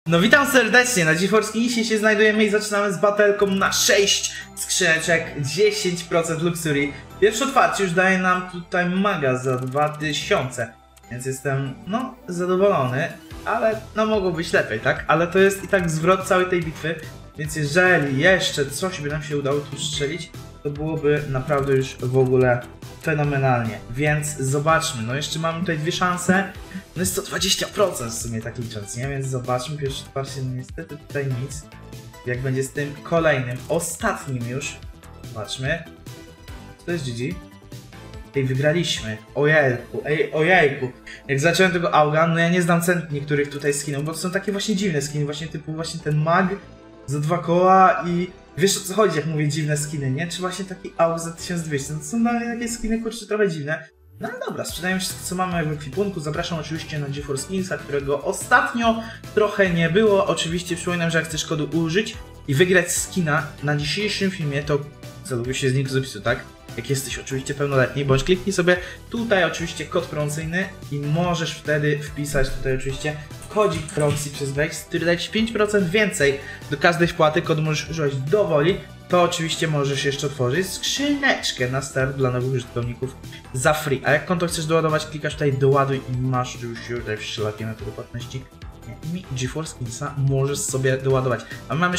No witam serdecznie, na GeForce Kingsie się znajdujemy i zaczynamy z batelką na 6 skrzyneczek, 10% Luxury. Pierwsze otwarcie już daje nam tutaj maga za 2000, więc jestem, no, zadowolony, ale no mogło być lepiej, tak? Ale to jest i tak zwrot całej tej bitwy, więc jeżeli jeszcze coś by nam się udało tu strzelić, to byłoby naprawdę już w ogóle fenomenalnie, więc zobaczmy, no jeszcze mamy tutaj dwie szanse, no jest to 20% w sumie tak licząc, nie? Więc zobaczmy, pierwsze otwarcie, no niestety tutaj nic, jak będzie z tym kolejnym, ostatnim już, zobaczmy, to jest GG, ej, wygraliśmy, ojejku, ojejku, jak zacząłem tego auga, no ja nie znam cen niektórych tutaj skinów, bo to są takie właśnie dziwne skiny, właśnie typu właśnie ten mag za 2 koła i wiesz o co chodzi, jak mówię dziwne skiny, nie? Czy właśnie taki AUG za 1200, no to są takie skiny, kurczę, trochę dziwne. No ale dobra, sprzedajemy wszystko co mamy w ekwipunku, zapraszam oczywiście na GeForce Kingsa, którego ostatnio trochę nie było. Oczywiście przypominam, że jak chcesz kodu użyć i wygrać skina na dzisiejszym filmie, to zaloguj się z linku z opisu, tak? Jak jesteś oczywiście pełnoletni, bądź kliknij sobie tutaj oczywiście kod promocyjny i możesz wtedy wpisać tutaj oczywiście kodzik proxy przez Vex, który daje ci 5% więcej do każdej wpłaty, kod możesz używać dowoli, to oczywiście możesz jeszcze otworzyć skrzyneczkę na start dla nowych użytkowników za free. A jak konto chcesz doładować, klikasz tutaj doładuj i masz już tutaj wszelakie metody płatności i GeForce Kingsa możesz sobie doładować. A mamy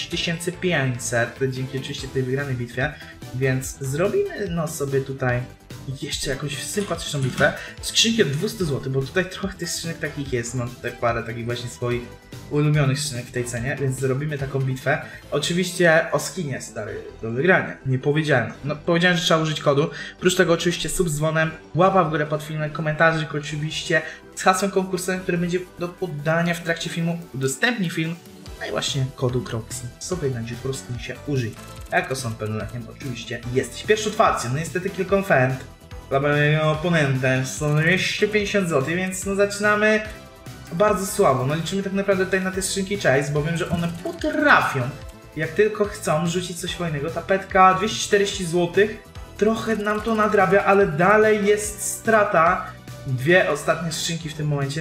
6500 dzięki oczywiście tej wygranej bitwie, więc zrobimy no sobie tutaj jeszcze jakąś sympatyczną bitwę. Skrzynki od 200 zł, bo tutaj trochę tych skrzynek takich jest, mam tutaj parę takich właśnie swoich ulubionych skrzynek w tej cenie, więc zrobimy taką bitwę. Oczywiście o skinie stary do wygrania, nie powiedziałem. No powiedziałem, że trzeba użyć kodu. Oprócz tego oczywiście sub z dzwonem, łapa w górę pod filmem, komentarzyk oczywiście z hasłem konkursowym, który będzie do poddania w trakcie filmu. Udostępnij film, no i właśnie kodu Croxy sobie na GeForce Kingsie użyj. Jako są pełnoletnim oczywiście jesteś. Pierwsze otwarcie, no niestety kill confirmed dla mojego oponenta, są 250 zł, więc no zaczynamy bardzo słabo. No liczymy tak naprawdę tutaj na te skrzynki Chase, bo wiem, że one potrafią, jak tylko chcą, rzucić coś fajnego. Tapetka 240 zł, trochę nam to nadrabia, ale dalej jest strata. Dwie ostatnie skrzynki w tym momencie,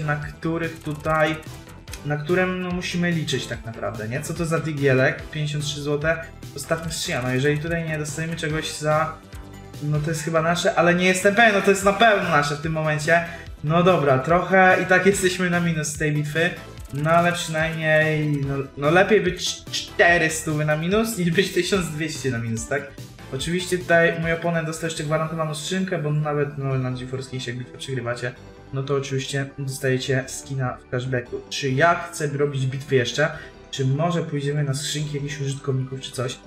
na którym no, musimy liczyć tak naprawdę, nie? Co to za digielek? 53 zł, ostatnia skrzynia. No jeżeli tutaj nie dostajemy czegoś za... no to jest chyba nasze, ale nie jestem pewien, no to jest na pewno nasze w tym momencie. No dobra, trochę i tak jesteśmy na minus z tej bitwy, no ale przynajmniej, no lepiej być 400 na minus, niż być 1200 na minus, tak? Oczywiście tutaj mój oponent dostał jeszcze gwarantowaną skrzynkę, bo nawet no, na GeForce Kingsie jak bitwę przegrywacie, no to oczywiście dostajecie skina w cashbacku. Czy ja chcę robić bitwy jeszcze? Czy może pójdziemy na skrzynki jakichś użytkowników czy coś?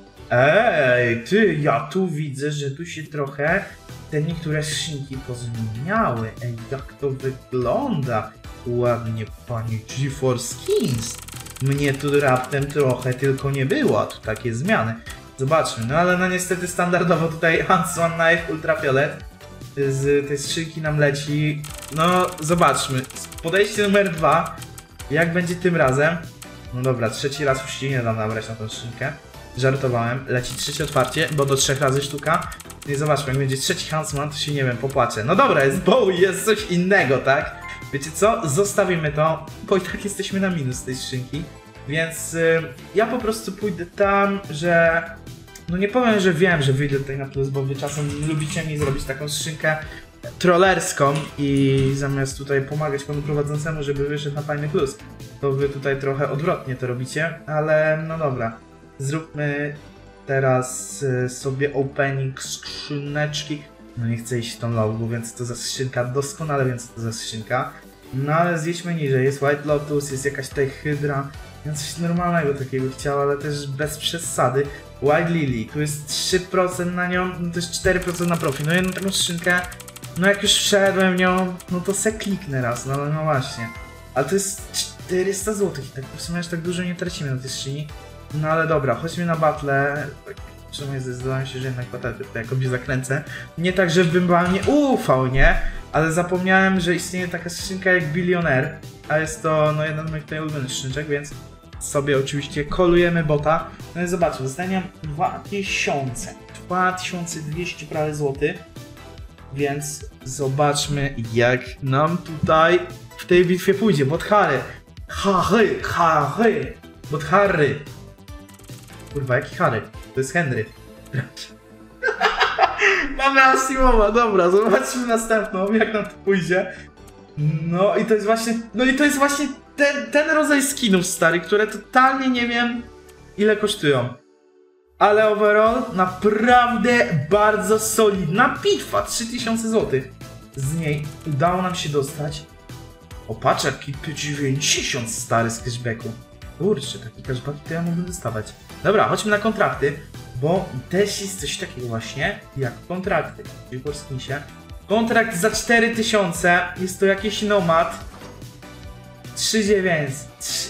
Ej, ty, ja tu widzę, że tu się trochę te niektóre skrzynki pozmieniały. Ej, jak to wygląda ładnie, panie GeForce Kings. Mnie tu raptem trochę tylko nie było, a tu takie zmiany. Zobaczmy, no ale no niestety standardowo tutaj Hands One Knife Ultrafiolet z tej skrzynki nam leci. No zobaczmy, podejście numer 2, jak będzie tym razem. No dobra, trzeci raz już się nie dam nabrać na tą skrzynkę. Żartowałem, leci trzecie otwarcie, bo do 3 razy sztuka. I zobaczmy, jak będzie trzeci Huntsman, to się nie wiem, popłaczę. No dobra, jest Bowie, jest coś innego, tak? Wiecie co? Zostawimy to, bo i tak jesteśmy na minus tej skrzynki. Więc ja po prostu pójdę tam, że... no nie powiem, że wiem, że wyjdę tutaj na plus, bo wy czasem lubicie mi zrobić taką skrzynkę trollerską i zamiast tutaj pomagać panu prowadzącemu, żeby wyszedł na fajny plus, to wy tutaj trochę odwrotnie to robicie, ale no dobra. Zróbmy teraz sobie opening skrzyneczki. No nie chcę iść w tą logu, więc to za skrzynka, doskonale więc to za skrzynka. No ale zjedźmy niżej, jest White Lotus, jest jakaś tutaj Hydra. Ja coś normalnego takiego chciał, ale też bez przesady. White Lily, tu jest 3% na nią, no to jest 4% na profit. No jedną taką skrzynkę, no jak już wszedłem w nią, no to se kliknę raz, no ale no właśnie. Ale to jest 400 zł i tak w sumie aż tak dużo nie tracimy na tej skrzyni. No ale dobra, chodźmy na battle. Tak, przynajmniej zdecydowałem się, że jednak patelkę tutaj jakoś zakręcę. Nie tak, żebym wam nie ufał, nie? Ale zapomniałem, że istnieje taka skrzynka jak Billionaire. A jest to no jeden z moich tutaj ulubionych skrzyneczek, więc sobie oczywiście kolujemy bota. No i zobaczmy, dostaniam 2200 prawie złoty. Więc zobaczmy jak nam tutaj w tej bitwie pójdzie. Bot Harry Harry. But Harry. Kurwa, jaki Harry? To jest Henry. Mamy Asimowa, dobra, zobaczmy następną, jak nam to pójdzie. No i to jest właśnie ten rodzaj skinów, stary, które totalnie nie wiem, ile kosztują. Ale overall naprawdę bardzo solidna bitwa, 3000 zł. Z niej udało nam się dostać. O, patrz, jaki 90 stary z cashbacku. Kurczę, taki cashback to ja mógłbym dostawać. Dobra, chodźmy na kontrakty, bo też jest coś takiego właśnie jak kontrakty. Czyli po skinsie. Kontrakt za 4000, jest to jakiś nomad. 3900.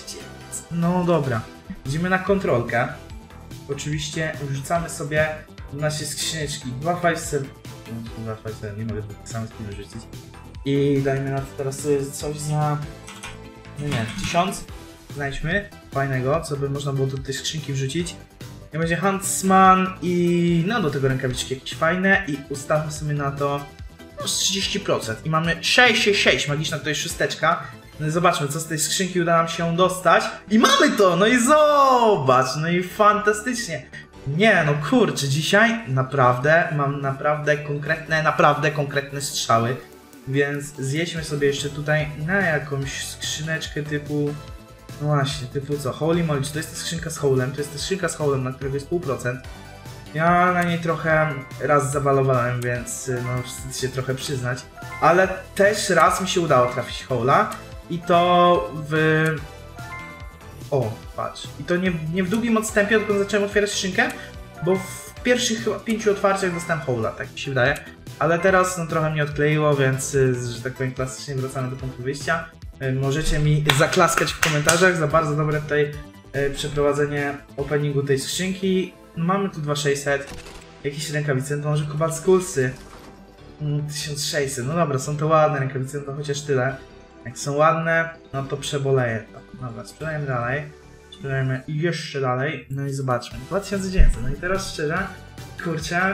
No dobra, idziemy na kontrolkę. Oczywiście wrzucamy sobie w nasze skrzyneczki 257. Nie mogę same skiny rzucić. I dajmy na to teraz sobie coś za... No nie, 1000. Znajdźmy fajnego, co by można było do tej skrzynki wrzucić. I będzie Huntsman i no do tego rękawiczki jakieś fajne i ustawmy sobie na to no, 30%. I mamy 666, magiczna to jest szósteczka. No i zobaczmy, co z tej skrzynki uda nam się dostać. I mamy to! No i zobacz! No i fantastycznie! Nie, no kurczę, dzisiaj mam naprawdę konkretne strzały. Więc zjedźmy sobie jeszcze tutaj na jakąś skrzyneczkę typu... No właśnie, typu co? Holy moly, czy to jest ta skrzynka z Howlem? To jest ta skrzynka z Howlem, na którego jest 0,5%. Ja na niej trochę raz zawalowałem, więc no wstyd się trochę przyznać. Ale też raz mi się udało trafić Howla. I to w... O, patrz. I to nie w długim odstępie, odkąd zacząłem otwierać skrzynkę, bo w pierwszych chyba 5 otwarciach dostałem Howla, tak mi się wydaje. Ale teraz no trochę mnie odkleiło, więc, że tak powiem, klasycznie wracamy do punktu wyjścia. Możecie mi zaklaskać w komentarzach za bardzo dobre tutaj przeprowadzenie openingu tej skrzynki. Mamy tu 2600, jakieś rękawice, to może Cobalt Skullsy. 1600, no dobra, są to ładne rękawice, no to chociaż tyle. Jak są ładne, no to przeboleję to. Dobra, sprzedajemy dalej. Sprzedajemy jeszcze dalej, no i zobaczmy. 2900, no i teraz szczerze, kurczę,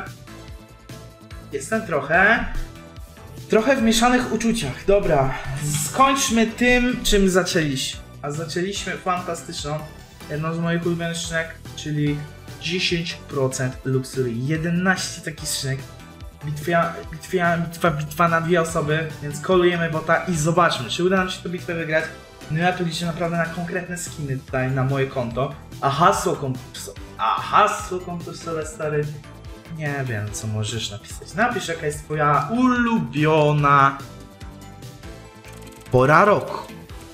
jestem trochę w mieszanych uczuciach. Dobra, skończmy tym, czym zaczęliśmy. A zaczęliśmy fantastyczną, jedną z moich ulubionych skrzynek, czyli 10% Luxury. 11 takich skrzynek. Bitwa na 2 osoby, więc kolujemy bota i zobaczmy, czy uda nam się tę bitwę wygrać. No ja tu liczę naprawdę na konkretne skiny tutaj na moje konto. A hasło konkursowe, stary. Nie wiem, co możesz napisać. Napisz, jaka jest twoja ulubiona pora roku.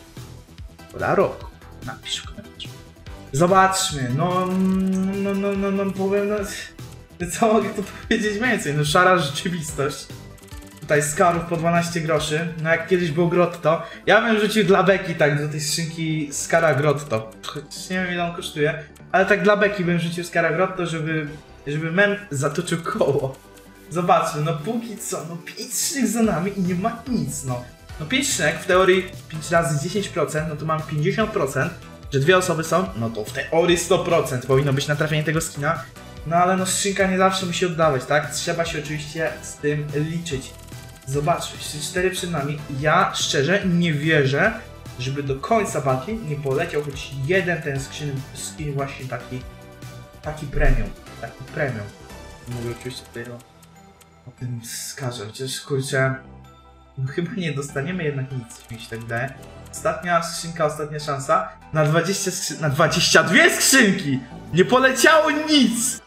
Napisz w komentarzu. Zobaczmy, powiem, co mogę tu powiedzieć więcej? No szara rzeczywistość. Tutaj skarów po 12 groszy. No jak kiedyś był Grotto. Ja bym rzucił dla beki tak do tej skrzynki skara Grotto. Chociaż nie wiem ile on kosztuje. Ale tak dla beki bym rzucił skara Grotto, żeby mem zatoczył koło. Zobaczmy, no póki co, no 5 szynek za nami i nie ma nic, no. No 5 szynek, w teorii 5 razy 10%, no to mamy 50%, że 2 osoby są, no to w teorii 100% powinno być na trafienie tego skina. No ale no skrzynka nie zawsze musi oddawać, tak? Trzeba się oczywiście z tym liczyć. Zobaczmy, jeszcze 4 przed nami. Ja szczerze nie wierzę, żeby do końca batli nie poleciał choć jeden ten skin właśnie taki premium. Mówię oczywiście tutaj o tym skarze, chociaż kurczę, no chyba nie dostaniemy jednak nic, mi się tak wydaje. Ostatnia skrzynka, ostatnia szansa na 22 skrzynki! Nie poleciało nic!